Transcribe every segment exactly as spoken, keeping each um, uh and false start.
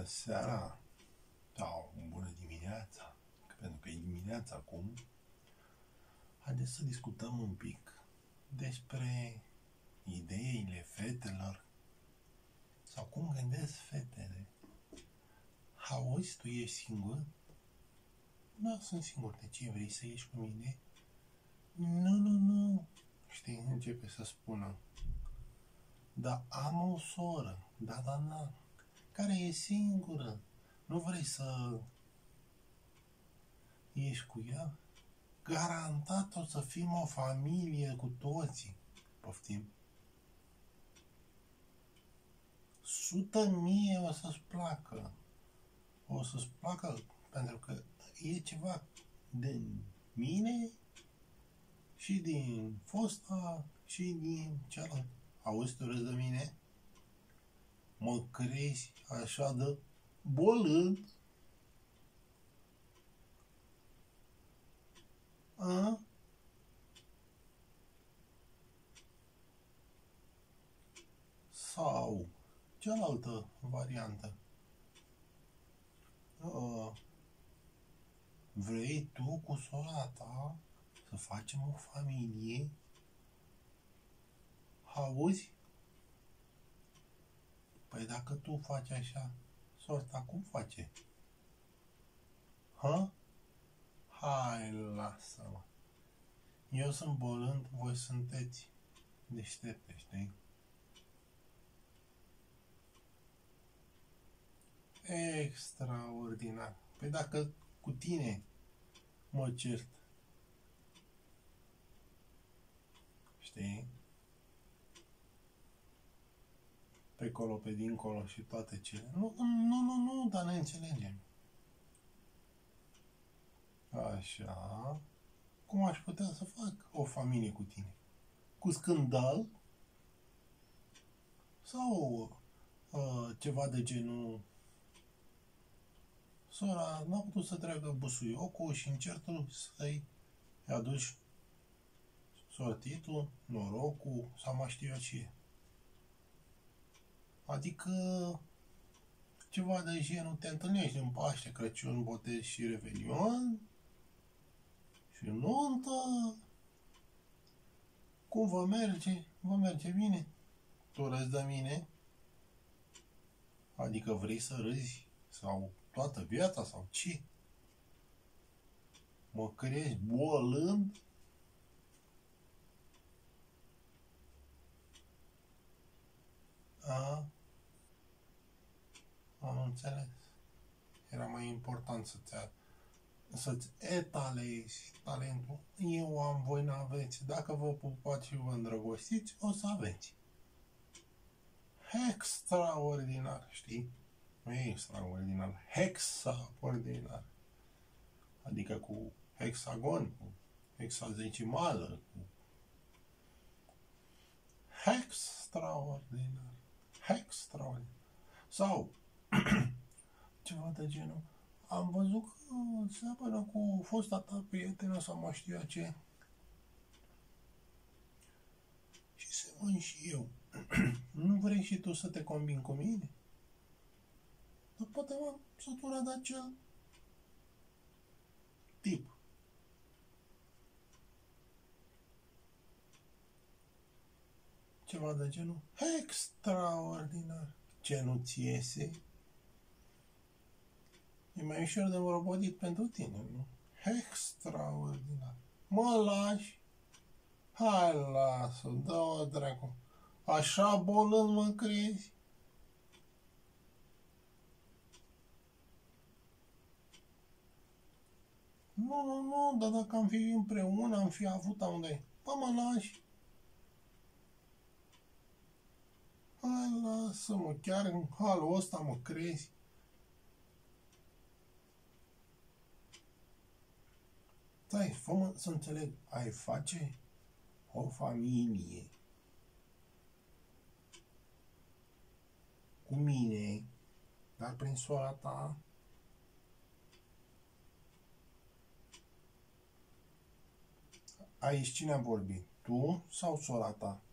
Bună seara sau bună dimineața, pentru că e dimineața acum. Haideți să discutăm un pic despre ideile fetelor sau cum gândesc fetele. Auzi, tu ești singur? Da, sunt singur. De ce vrei să ieși cu mine? Nu, nu, nu. Știi, începe să spună. Da, am o soră. Da, da, da. Care e singură. Nu vrei să ieși cu ea? Garantat o să fim o familie cu toții. Poftim. Sută mie o să-ți placă. O să-ți placă pentru că e ceva din mine și din fosta și din cealaltă. Auzi, tu râzi de mine? Mă crezi așa de bolând? A? Sau cealaltă variantă. A, vrei tu cu sora ta să facem o familie? Auzi? Păi dacă tu faci așa, sora ta cum face? Ha? Hai, lasă-mă. Eu sunt bolând, voi sunteți deștepte, știi? Extraordinar. Păi dacă cu tine mă cert, știi? Pe colo, pe dincolo și toate cele. Nu, nu, nu, nu, dar ne înțelegem. Așa. Cum aș putea să fac o familie cu tine? Cu scandal? Sau uh, ceva de genul sora n-a putut să treacă busuiocul și încerci să-i aduci sortitul, norocul sau mai știu eu ce. Adică ceva de genul te întâlnești în Paște, Crăciun, Botez și Revelion și nuntă. Cum vă merge? Vă merge bine? Tu râzi de mine? Adică vrei să râzi? Sau toată viața? Sau ce? Mă crezi bolând? A? Am înțeles. Era mai important să-ți, să-ți etalezi talentul. Eu am, voi n-aveți. Dacă vă pupați și vă îndrăgostiți, o să aveți. Extraordinar, știi? Nu e extraordinar. Hexaordinar. Adică cu hexagon, cu hexadecimală, cu extraordinar. Extraordinar. Sau ceva de genul. Am văzut că seamănă cu fosta ta prietenă sau mai știu eu ce. Și semăn și eu. Nu vrei și tu să te combini cu mine? Dar poate m-am săturat de acel tip. Ceva de genul. Extraordinar. Ce nu-ți iese? E mai ușor de robotit pentru tine, nu? Extraordinar. Mă lași? Hai, lasă, dă-o dracu. Așa bolând mă crezi? Nu, nu, nu, dar dacă am fi împreună, am fi avut amândoi. Bă, mă lași? Hai, lasă-mă, chiar în halul ăsta mă crezi? Stai, fă-mă să înțeleg, ai face o familie cu mine, dar prin sora ta? Aici cine a vorbit? Tu sau sora ta?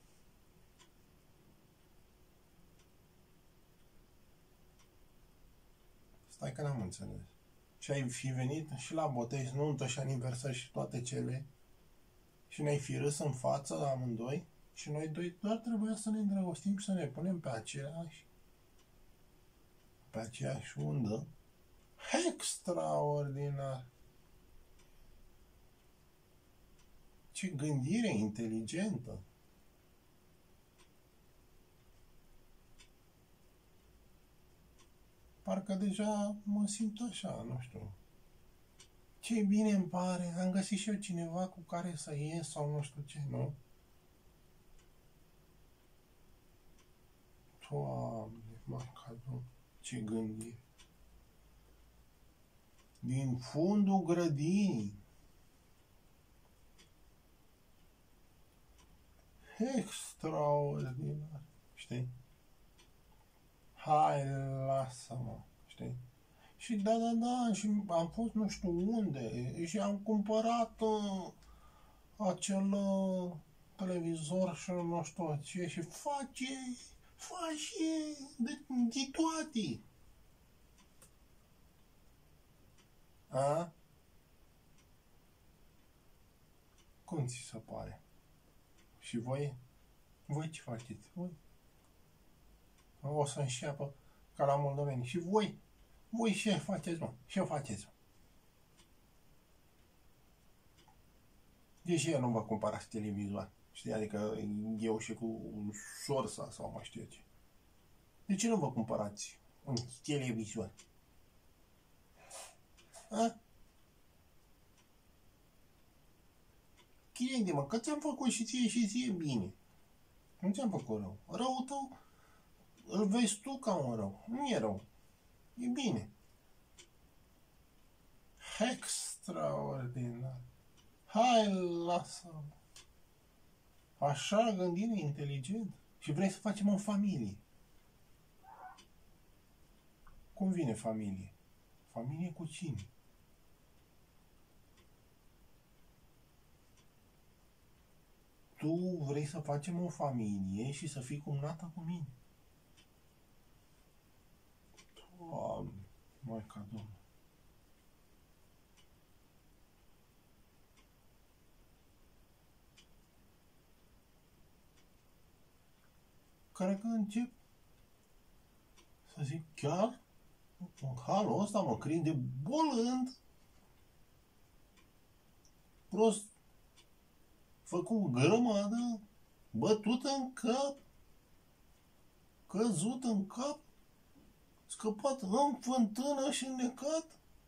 Stai că n-am înțeles. Și ai fi venit și la botez, nuntă și aniversări și toate cele și ne-ai fi râs în față la amândoi și noi doi doar trebuia să ne îndrăgostim și să ne punem pe aceeași pe aceeași undă. Extraordinar! Ce gândire inteligentă! Parcă deja mă simt așa, nu știu. Ce bine îmi pare, am găsit și eu cineva cu care să ies sau nu știu ce, nu? Doamne, Macadon, ce gândire! Din fundul grădinii. Extraordinar, știi? Hai, lasă-mă, știi? Și da, da, da, și am fost nu știu unde și am cumpărat uh, acel uh, televizor și nu știu ce și face, face de, de toate. A? Cum ți se pare? Și voi? Voi ce faceți? Voi? O să înșeapă ca la moldoveni. Și voi? Voi ce faceți, mă? Ce faceți, mă? De ce nu vă cumpărați televizor? Știi, adică eu și cu sorsa sau mai știu ce. De ce nu vă cumpărați un televizor? A? Crede-mă, că ți-am făcut și ție și ție bine. Nu ți-am făcut rău. Răul tău îl vezi tu ca un rău. Nu e rău. E bine. Extraordinar. Hai, lasă-mă. Așa gândire inteligent. Și vrei să facem o familie. Cum vine familie? Familie cu cine? Tu vrei să facem o familie și să fii cumnată cu mine. Doamne, Maica Domnului. Cred că încep să zic chiar în halul ăsta mă crede bolând, prost, făcut grămadă, bătut în cap, căzut în cap, scăpat în fântână și înnecat.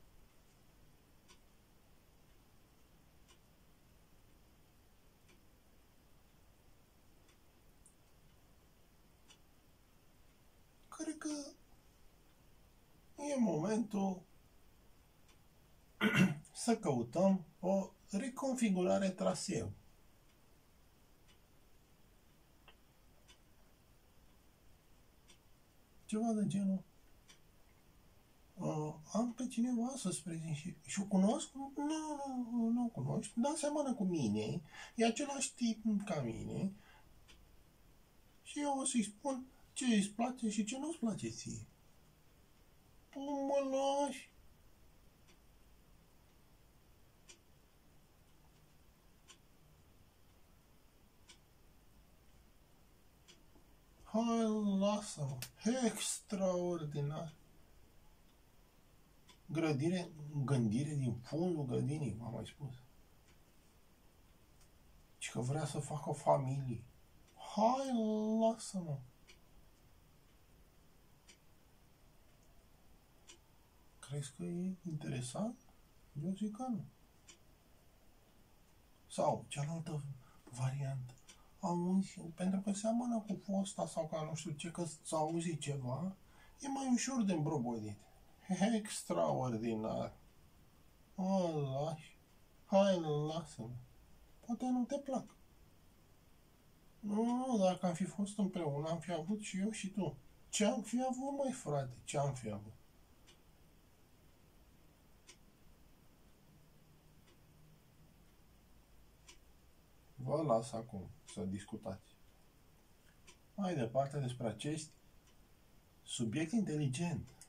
Cred că e momentul să căutăm o reconfigurare traseu. Ceva de genul. Uh, am pe cineva să-ți prezint și, și o cunosc? Nu, nu, nu, nu o cunoști, dar seamănă cu mine, e același tip ca mine și eu o să-i spun ce îți place și ce nu-ți place ție. Tu mă lași. Hai, lasă-mă. Extraordinar. Grădire, gândire din fundul grădinii, m-am mai spus. Și că vrea să facă o familie. Hai, lasă-mă. Crezi că e interesant? Eu zic că nu. Sau cealaltă variantă. Auzi, pentru că seamănă cu fosta sau ca nu știu ce, că s-a auzit ceva, e mai ușor de îmbrobodit. Extraordinar. O, lași. Hai, lasă-mă. Poate nu te plac. Nu, nu, dacă am fi fost împreună, am fi avut și eu și tu. Ce am fi avut, măi, frate? Ce am fi avut? Vă las acum să discutați. Mai departe despre acest subiect inteligent.